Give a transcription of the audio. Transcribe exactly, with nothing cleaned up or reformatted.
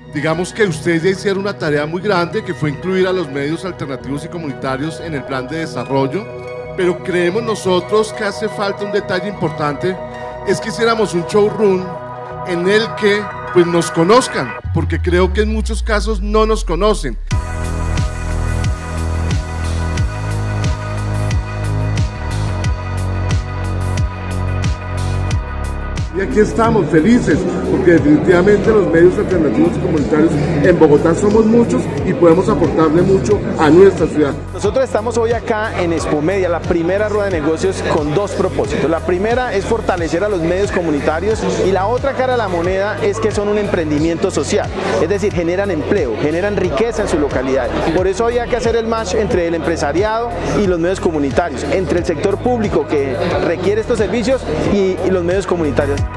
Digamos que ustedes ya hicieron una tarea muy grande, que fue incluir a los medios alternativos y comunitarios en el plan de desarrollo, pero creemos nosotros que hace falta un detalle importante, es que hiciéramos un showroom en el que pues, nos conozcan, porque creo que en muchos casos no nos conocen. Y aquí estamos felices, porque definitivamente los medios alternativos y comunitarios en Bogotá somos muchos y podemos aportarle mucho a nuestra ciudad. Nosotros estamos hoy acá en Expomedia, la primera rueda de negocios, con dos propósitos. La primera es fortalecer a los medios comunitarios y la otra cara de la moneda es que son un emprendimiento social, es decir, generan empleo, generan riqueza en su localidad. Por eso había que hacer el match entre el empresariado y los medios comunitarios, entre el sector público que requiere estos servicios y, y los medios comunitarios.